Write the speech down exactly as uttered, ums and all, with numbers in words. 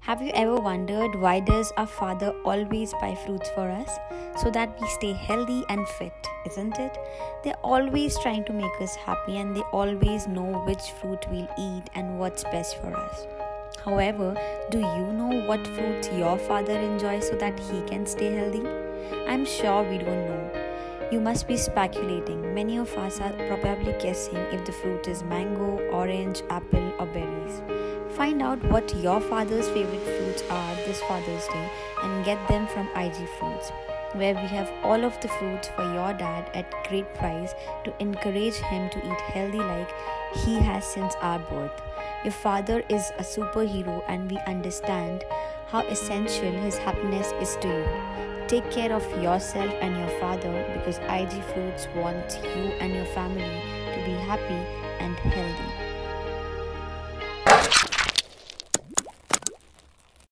Have you ever wondered why does our father always buy fruits for us? So that we stay healthy and fit, isn't it? They're always trying to make us happy and they always know which fruit we'll eat and what's best for us. However, do you know what fruits your father enjoys so that he can stay healthy? I'm sure we don't know. You must be speculating. Many of us are probably guessing if the fruit is mango, orange, apple, or berries. Find out what your father's favorite fruits are this Father's Day and get them from I G Fruits, where we have all of the fruits for your dad at great price to encourage him to eat healthy like he has since our birth. Your father is a superhero and we understand how essential his happiness is to you. Take care of yourself and your father because I G Fruits wants you and your family to be happy and healthy.